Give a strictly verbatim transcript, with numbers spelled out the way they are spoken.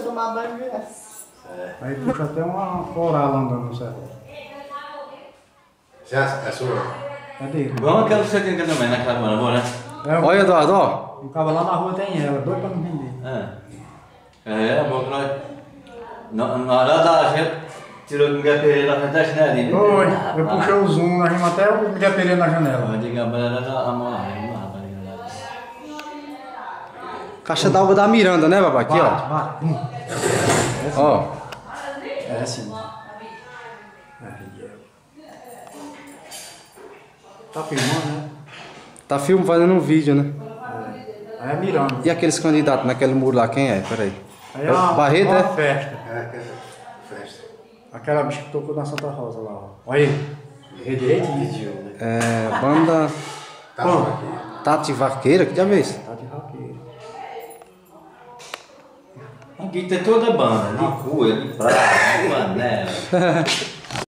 tomar banho viesse. É. Aí puxa até uma coral andando no céu. Já é sua? É dele. Vamos aquela que você tem que também naquela semana, boa, né? É, Olha, Eduardo, ó. o cara lá na rua tem ela, doido pra não vender. É. É, bom que nós. Na hora da gente tirou o Miguel Pereira na frente da janelinha. Foi, eu puxei o zoom, nós vimos até o Miguel Pereira na janela. Eu digo a banana da mão. Caixa d'água da Miranda, né, papai? Aqui, ó. Bate, bate. Hum. Ó. É assim. Tá filmando, né? Tá filmando, fazendo um vídeo, né? Aí é Miranda. E aqueles candidatos naquele muro lá, quem é? Peraí. Aí é uma, Barreto, uma é? festa. É, aquela festa. Aquela bicha que tocou na Santa Rosa lá, ó. Olha aí. Rei direito e Pediu, né? É. Banda Tá Bom. aqui. Tati Vaqueira, que já vê isso? tá de raqueiro. Aqui tem toda a banda, de rua, de praia, de panela.